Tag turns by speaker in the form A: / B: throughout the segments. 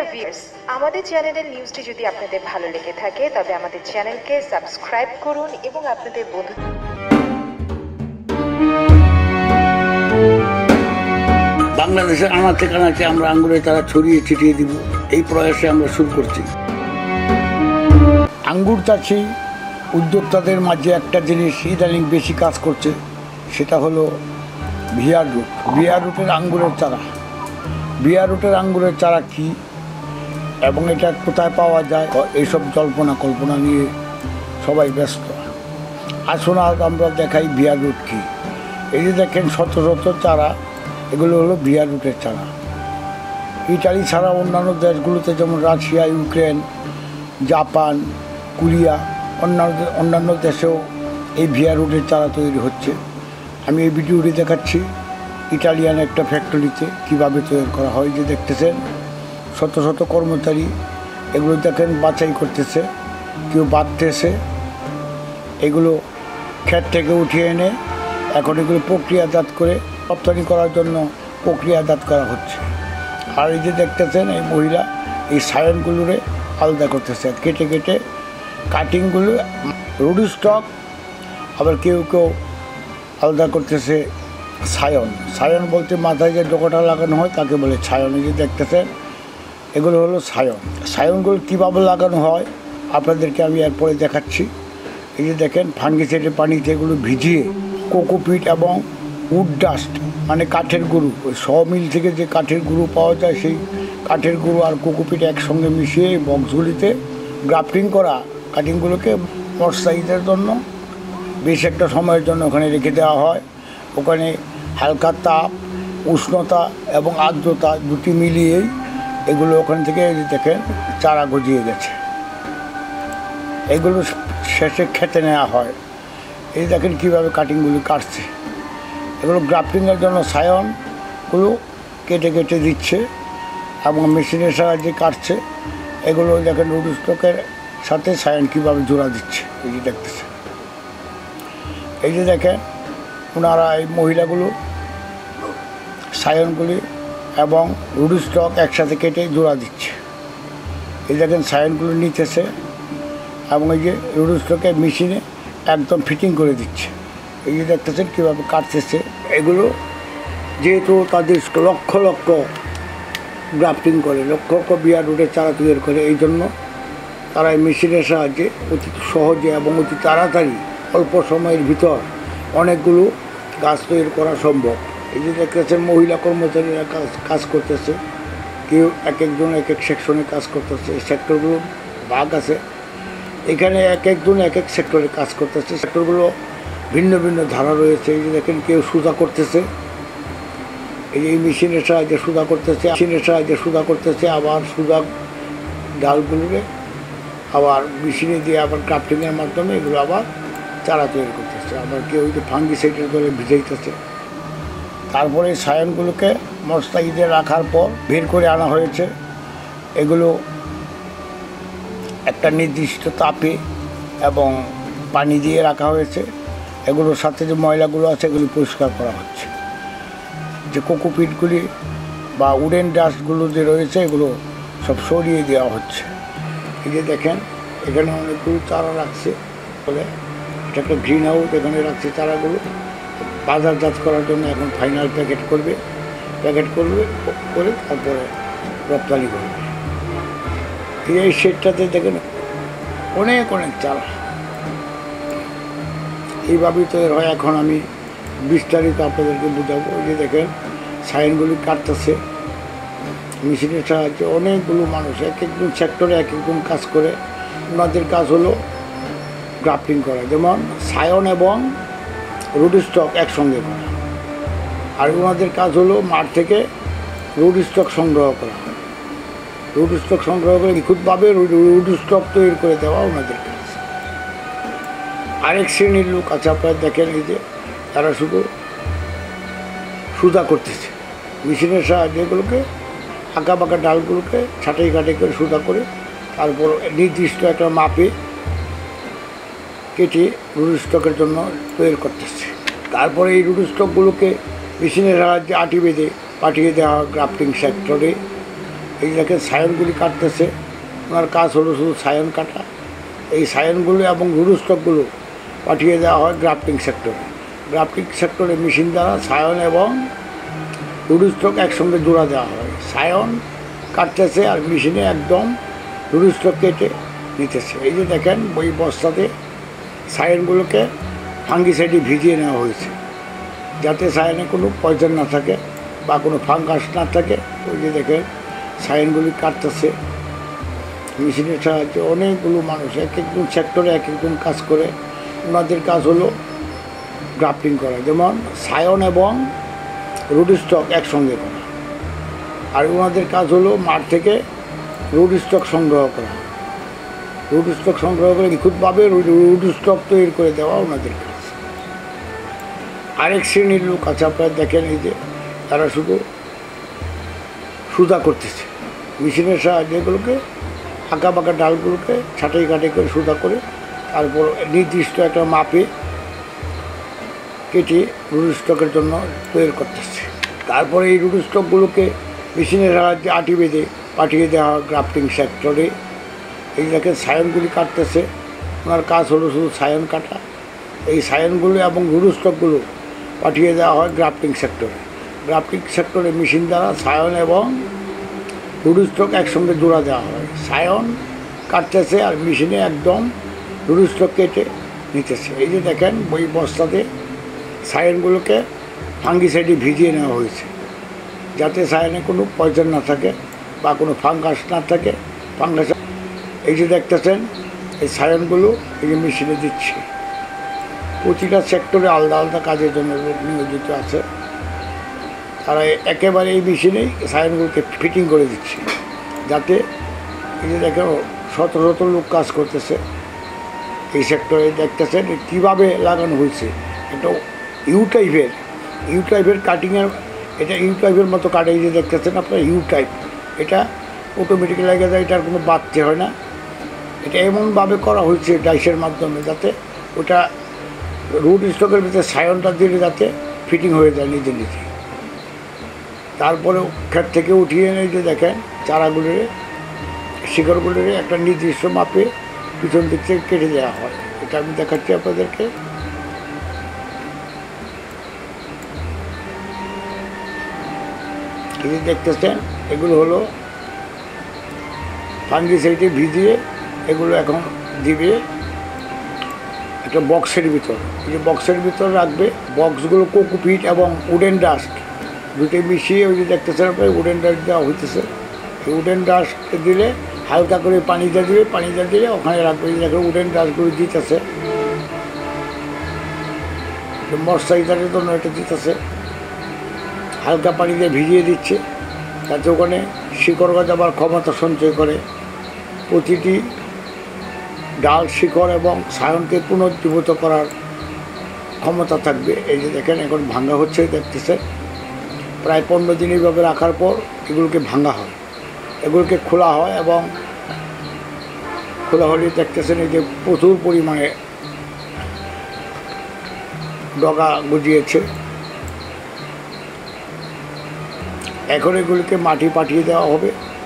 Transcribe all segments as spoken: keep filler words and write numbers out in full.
A: Dear viewers, আমাদের চ্যানেলের নিউজটি যদি আপনাদের ভালো লেগে থাকে তবে আমাদের চ্যানেলকে সাবস্ক্রাইব করুন এবং আপনাদের বন্ধু
B: বাংলাদেশের আনাচে কানাচে আমরা আঙ্গুরের চারা ছড়িয়ে ছিটিয়ে দিব, এই প্রয়াসে আমরা শুরু করছি। আঙ্গুর চাষি উদ্যোক্তাদের মাঝে একটা জিনিস ইদানিং বেশি কাজ করছে, সেটা হলো ভিআর রুট। ভিআর রুটের আঙ্গুরের চারা, ভিআর রুটের আঙ্গুরের চারা কী এবং এটা কোথায় পাওয়া যায়, এইসব জল্পনা কল্পনা নিয়ে সবাই ব্যস্ত। আসুন আজ আমরা দেখাই ভিআর রুট কী। এই যে দেখেন শত শত চারা, এগুলো হলো ভিআর রুটের চারা। ইটালি ছাড়া অন্যান্য দেশগুলোতে যেমন রাশিয়া, ইউক্রেন, জাপান, কোরিয়া, অন্যান্য অন্যান্য দেশেও এই ভিআর রুটের চারা তৈরি হচ্ছে। আমি এই ভিডিওটি দেখাচ্ছি ইটালিয়ান একটা ফ্যাক্টরিতে কীভাবে তৈরি করা হয়। যে দেখতেছেন শত শত কর্মচারী এগুলো দেখেন বাছাই করতেছে, কেউ বাঁধতেছে, এগুলো ক্ষেত থেকে উঠিয়ে এনে এখন এগুলো প্রক্রিয়াজাত করে রপ্তানি করার জন্য প্রক্রিয়াজাত করা হচ্ছে। আর এই যে দেখতেছেন এই মহিলা এই সায়নগুলোরে আলাদা করতেছে, কেটে কেটে কাটিংগুলো রুড স্টক, আবার কেউ কেউ আলাদা করতেছে সায়ন। সায়ন বলতে মাথায় যে ডোকাটা লাগানো হয় তাকে বলে সায়ন। এই যে দেখতেছেন এগুলো হলো সায়ন। সায়নগুলো কীভাবে লাগানো হয় আপনাদেরকে আমি এরপরে দেখাচ্ছি। এই যে দেখেন ফাঙ্গিসাইডের পানিতে এগুলো ভিজিয়ে কোকোপিট এবং উড ডাস্ট মানে কাঠের গুঁড়ো, ওই শ মিল থেকে যে কাঠের গুঁড়ো পাওয়া যায় সেই কাঠের গুঁড়ো আর কোকোপিট একসঙ্গে মিশিয়ে বক্সগুলিতে গ্রাফটিং করা কাটিংগুলোকে ময়শ্চারাইজের জন্য বেশ একটা সময়ের জন্য ওখানে রেখে দেওয়া হয়। ওখানে হালকা তাপ, উষ্ণতা এবং আর্দ্রতা দুটি মিলিয়েই এগুলো ওখান থেকে দেখেন চারা গজিয়ে গেছে। এগুলো শেষে খেতে নেওয়া হয়। এই দেখেন কীভাবে কাটিংগুলো কাটছে। এগুলো গ্রাফটিংয়ের জন্য সায়নগুলো কেটে কেটে দিচ্ছে এবং মেশিনের সাহায্যে কাটছে। এগুলো দেখেন রুড স্টকের সাথে সায়ন কীভাবে জোড়া দিচ্ছে, এই যে দেখতেছে। এই যে দেখেন ওনারা এই মহিলাগুলো সায়নগুলি এবং রুড স্টক একসাথে কেটে জোড়া দিচ্ছে। এই দেখেন সায়নগুলো নিতেছে এবং এই যে রুড স্টকে মেশিনে একদম ফিটিং করে দিচ্ছে। এই যে দেখতেছেন কীভাবে কাটতেছে। এগুলো যেহেতু তাদের লক্ষ লক্ষ গ্রাফটিং করে, লক্ষ লক্ষ ভিআর রুটের চারা তৈরি করে, এই জন্য তারা এই মেশিনের সাহায্যে অতি সহজে এবং অতি তাড়াতাড়ি অল্প সময়ের ভিতর অনেকগুলো গাছ তৈরি করা সম্ভব। এই যে দেখতেছেন মহিলা কর্মচারীরা কাজ কাজ করতেছে, কেউ এক একজন এক এক সেকশনে কাজ করতেছে। এই সেক্টরগুলো ভাগ আছে, এখানে এক একজন এক এক সেক্টরে কাজ করতেছে। সেক্টরগুলো ভিন্ন ভিন্ন ধারা রয়েছে। এই যে দেখেন কেউ সুদা করতেছে, এই যে মেশিনের সাহায্যে সুদা করতেছে, মেশিনের সাহায্যে সুদা করতেছে, আবার সুদা ডালগুলোকে আবার মেশিনে দিয়ে আবার ক্রাফটিংয়ের মাধ্যমে এগুলো আবার চারা তৈরি করতেছে। আবার কেউ যে ফাঙ্গিসাইডের করে ভিজাইতেছে। তারপরে সায়নগুলোকে ময়শ্চারাইজে রাখার পর বের করে আনা হয়েছে। এগুলো একটা নির্দিষ্ট তাপে এবং পানি দিয়ে রাখা হয়েছে। এগুলোর সাথে যে ময়লাগুলো আছে এগুলি পরিষ্কার করা হচ্ছে। যে কোকোপিটগুলি বা উডেন ডাস্টগুলো যে রয়েছে এগুলো সব সরিয়ে দেওয়া হচ্ছে। এই যে দেখেন এখানে অনেকগুলো চারা রাখছে বলে এটা একটা গ্রিন হাউস, এখানে রাখছে চারাগুলো বাজারজাত করার জন্য। এখন ফাইনাল প্যাকেট করবে, প্যাকেট করবে করে তারপরে রপ্তানি করবে। এই শেডটাতে দেখেন অনেক অনেক চারা এইভাবেই তৈরি হয়। এখন আমি বিস্তারিত আপনাদেরকে বোঝাবো। এই যে দেখেন সাইনগুলি কাটতেছে মেশিনের সাহায্যে। অনেকগুলো মানুষ এক একজন সেক্টরে এক একজন কাজ করে। ওনাদের কাজ হলো গ্রাফটিং করা, যেমন সায়ন এবং রুড স্টক একসঙ্গে করা। আর ওনাদের কাজ হলো মাঠ থেকে রুড স্টক সংগ্রহ করা। রুড স্টক সংগ্রহ করে নিখুঁতভাবে রুড স্টক তৈরি করে দেওয়া ওনাদের কাজ। আরেক শ্রেণীর লোক আছে আপনারা দেখেন, এই যে তারা শুধু সুদা করতেছে মেশিনের সাহায্যে। এগুলোকে আঁকা বাঁকা ডালগুলোকে ছাঁটাই কাটাই করে সুদা করে তারপর নির্দিষ্ট একটা মাপে কেটে রুড স্টকের জন্য তৈরি করতেছে। তারপরে এই রুড স্টকগুলোকে মেশিনের সাহায্যে আটি বেঁধে পাঠিয়ে দেওয়া হয় গ্রাফটিং সেক্টরে। এই দেখেন সায়নগুলি কাটতেছে। ওনার কাজ হলো শুধু সায়ন কাটা। এই সায়নগুলো এবং রুড স্টকগুলো পাঠিয়ে দেওয়া হয় গ্রাফটিং সেক্টরে। গ্রাফটিং সেক্টরে মেশিন দ্বারা সায়ন এবং রুড স্টক একসঙ্গে জোড়া দেওয়া হয়। সায়ন কাটতেছে আর মেশিনে একদম রুড স্টক কেটে নিতেছে। এই যে দেখেন ওই বস্তাতে সায়নগুলোকে ফাঙ্গিসাইডে ভিজিয়ে নেওয়া হয়েছে, যাতে সায়নে কোনো পয়জন না থাকে বা কোনো ফাঙ্গাস না থাকে। ওই যে দেখেন সায়নগুলি কাটতেছে মেশিনের সাহায্যে। অনেকগুলো মানুষ এক একজন সেক্টরে এক একজন কাজ করে। ওনাদের কাজ হলো গ্রাফটিং করা, যেমন সায়ন এবং রুড স্টক একসঙ্গে করা। আর ওনাদের কাজ হলো মাঠ থেকে রুড স্টক সংগ্রহ করা। রুড স্টক সংগ্রহ করে নিখুঁতভাবে রুড স্টক তৈরি করে দেওয়া ওনাদের কাজ। আরেক শ্রেণীর লোক আছে, আপনারা দেখেন এই যে তারা শুধু সুদা করতেছে মেশিনের সাহায্যে। এগুলোকে আঁকা বাঁকা ডালগুলোকে ছাঁটাই কাটাই করে সুদা করে তারপর নির্দিষ্ট একটা মাপে কেটে রুড স্টকের জন্য তৈরি করতেছে। তারপরে এই রুড স্টকগুলোকে মেশিনের সাহায্যে আটি বেঁধে পাঠিয়ে দেওয়া হয় গ্রাফটিং সেক্টরে। এই দেখেন সায়নগুলি কাটতেছে। ওনার কাজ হলো শুধু সায়ন কাটা। এই সায়নগুলো এবং রুড স্টকগুলো পাঠিয়ে দেওয়া হয় গ্রাফটিং সেক্টরে। গ্রাফটিং সেক্টরে মেশিন দ্বারা সায়ন এবং রুড স্টক একসঙ্গে জোড়া দেওয়া হয়। সায়ন কাটতেছে আর মেশিনে একদম রুড স্টক কেটে নিতেছে। এই যে দেখেন ওই বস্তাতে সায়নগুলোকে ফাঙ্গিসাইডে ভিজিয়ে নেওয়া হয়েছে, যাতে সায়নে কোনো পয়জন না থাকে বা কোনো ফাঙ্গাস না থাকে। ফাঙ্গাস এই যে দেখতেছেন এই সায়নগুলো এই যে মেশিনে দিচ্ছে। প্রতিটা সেক্টরে আলাদা আলাদা কাজের জন্য লোক নিয়োজিত আছে। তারা একেবারে এই মেশিনেই সায়নগুলোকে ফিটিং করে দিচ্ছে, যাতে এই যে দেখেন শত শত লোক কাজ করতেছে এই সেক্টরে। দেখতেছেন কীভাবে লাগানো হয়েছে। এটা ইউ টাইপের ইউ টাইপের কাটিংয়ের, এটা ইউ টাইপের মতো কাটে। এই যে দেখতেছেন আপনার ইউ টাইপ, এটা অটোমেটিক লাগে যায়, এটার কোনো বাড়তে হয় না। এটা এমনভাবে করা হয়েছে ডাইসের মাধ্যমে, যাতে ওটা রুড স্টকের ভিতরে সায়নটা দিলে যাতে ফিটিং হয়ে যায় নিজে নিজে। তারপরে ক্ষেত থেকে উঠিয়ে এনে যে দেখেন চারাগুলোর শিকড়গুলোর একটা নির্দিষ্ট মাপে পিছন দিক থেকে কেটে দেওয়া হয়। এটা আমি দেখাচ্ছি আপনাদেরকে। এই যে দেখতেছেন এগুলো হলো ফাঙ্গিসাইডে ভিজিয়ে এগুলো এখন দিবে একটা বক্সের ভিতর। এই যে বক্সের ভিতর রাখবে। বক্সগুলো কোকোপিট এবং উডেন ডাস্ট দুটোই মিশিয়ে ওই যে দেখতেছেন আপনার উডেন ডাস্ট দেওয়া হইতেছে। এই উডেন ডাস্ট দিলে হালকা করে পানি দিয়ে দিবে, পানি দিয়ে দিলে ওখানে রাখবে। এই দেখো উডেন ডাস্টগুলো দিতেছে, ময়শ্চারাইজারের জন্য এটা দিতেছে। হালকা পানি দিয়ে ভিজিয়ে দিচ্ছে, যাতে ওখানে শিকড় গজাবার ক্ষমতা সঞ্চয় করে। প্রতিটি ডাল, শিকড় এবং সায়নকে পুনর্জীবিত করার ক্ষমতা থাকবে। এই যে দেখেন এখন ভাঙা হচ্ছে, দেখতেছে। প্রায় পনেরো দিন এইভাবে রাখার পর এগুলোকে ভাঙা হয়, এগুলোকে খোলা হয় এবং খোলা হলে দেখতেছেন এই যে প্রচুর পরিমাণে ডগা গজিয়েছে। এখন এগুলিকে মাটি পাঠিয়ে দেওয়া হবে।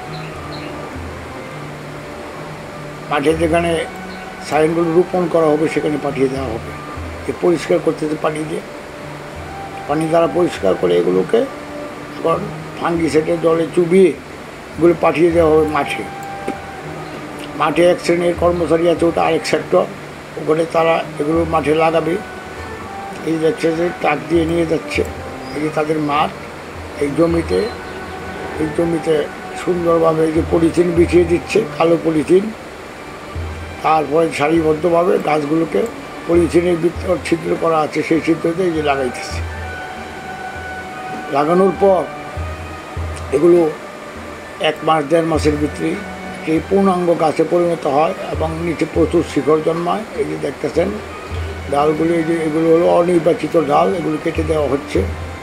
B: মাঠে যেখানে সাইনগুলো রোপণ করা হবে সেখানে পাঠিয়ে দেওয়া হবে। এ পরিষ্কার করতে পানি দিয়ে পানি দ্বারা পরিষ্কার করে এগুলোকে এখন ফাঙ্গিসাইডের জলে চুবিয়ে এগুলো পাঠিয়ে দেওয়া হবে মাঠে। মাঠে এক শ্রেণীর কর্মচারী আছে, ওটা আরেক সেক্টর, ওখানে তারা এগুলো মাঠে লাগাবে। এই যাচ্ছে যে ট্রাক দিয়ে নিয়ে যাচ্ছে, এই যে তাদের মাঠ। এই জমিতে এই জমিতে সুন্দরভাবে এই যে পলিথিন বিছিয়ে দিচ্ছে, কালো পলিথিন। তারপরে সারিবদ্ধভাবে গাছগুলোকে পলিথিনের ভিতর ছিদ্র করা আছে, সেই ছিদ্রতে এই যে লাগাইতেছে। লাগানোর পর এগুলো এক মাস দেড় মাসের ভিতরে এই পূর্ণাঙ্গ গাছে পরিণত হয় এবং নিচে প্রচুর শিকড় জন্মায়। এই যে দেখতেছেন ডালগুলো, এই যে এগুলো হলো অনির্বাচিত ডাল, এগুলো কেটে দেওয়া হচ্ছে।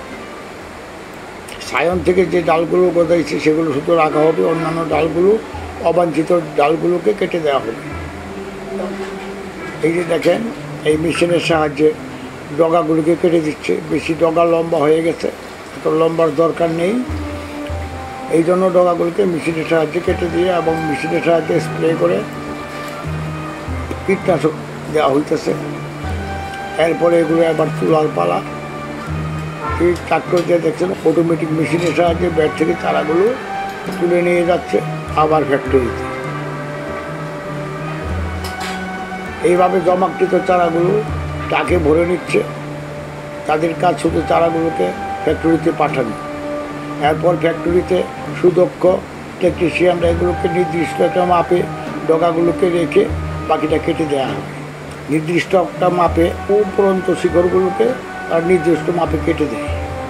B: সায়ন থেকে যে ডালগুলো গজাইছে সেগুলো শুধু রাখা হবে, অন্যান্য ডালগুলো, অবাঞ্ছিত ডালগুলোকে কেটে দেওয়া হবে। এই যে দেখেন এই মেশিনের সাহায্যে ডগাগুলোকে কেটে দিচ্ছে। বেশি ডগা লম্বা হয়ে গেছে, এত লম্বার দরকার নেই। এই জন্য ডগাগুলোকে মেশিনের সাহায্যে কেটে দিয়ে এবং মেশিনের সাহায্যে স্প্রে করে কীটনাশক দেওয়া হইতেছে। এরপরে এগুলো আবার তুলার পালা, এই ট্রাক্টর দিয়ে দেখছেন অটোমেটিক মেশিনের সাহায্যে ব্যাট থেকে চারাগুলো তুলে নিয়ে যাচ্ছে আবার ফ্যাক্টরিতে। এইভাবে জমাকৃত চারাগুলো ট্রাকে ভরে নিচ্ছে। তাদের কাজ শুধু চারাগুলোকে ফ্যাক্টরিতে পাঠানো। এরপর ফ্যাক্টরিতে সুদক্ষ টেকনিশিয়ানরা এগুলোকে নির্দিষ্ট একটা মাপে ডগাগুলোকে রেখে বাকিটা কেটে দেওয়া হয়। নির্দিষ্ট একটা মাপে উপরন্ত শিখরগুলোকে আর নির্দিষ্ট মাপে কেটে দেয়।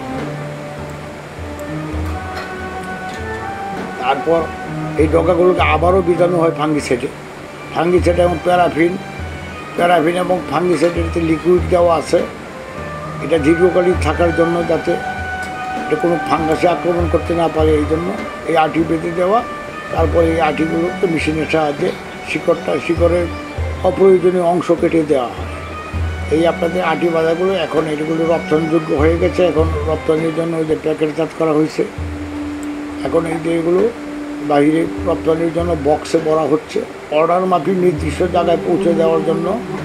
B: তারপর এই ডগাগুলোকে আবারও বিজানো হয় ফাঙ্গিসাইডে। ফাঙ্গিসাইড এবং প্যারাফিন প্যারাফিন এবং ফাঙ্গিসাইডের লিকুইড দেওয়া আছে, এটা দীর্ঘকালীন থাকার জন্য, যাতে এটা কোনো ফাঙ্গাসে আক্রমণ করতে না পারে এই জন্য এই আঠি বেঁধে দেওয়া। তারপরে এই আঠিগুলোকে মেশিনের সাহায্যে শিকড়টা শিকড়ের অপ্রয়োজনীয় অংশ কেটে দেওয়া হয়। এই আপনাদের আঠি বাজারগুলো এখন এগুলো রপ্তানিযোগ্য হয়ে গেছে। এখন রপ্তানির জন্য ওই যে প্যাকেটজাত করা হয়েছে। এখন এই যে এগুলো বাইরে রপ্তানির জন্য বক্সে ভরা হচ্ছে। অর্ডার মাফিক নির্দিষ্ট জায়গায় পৌঁছে দেওয়ার জন্য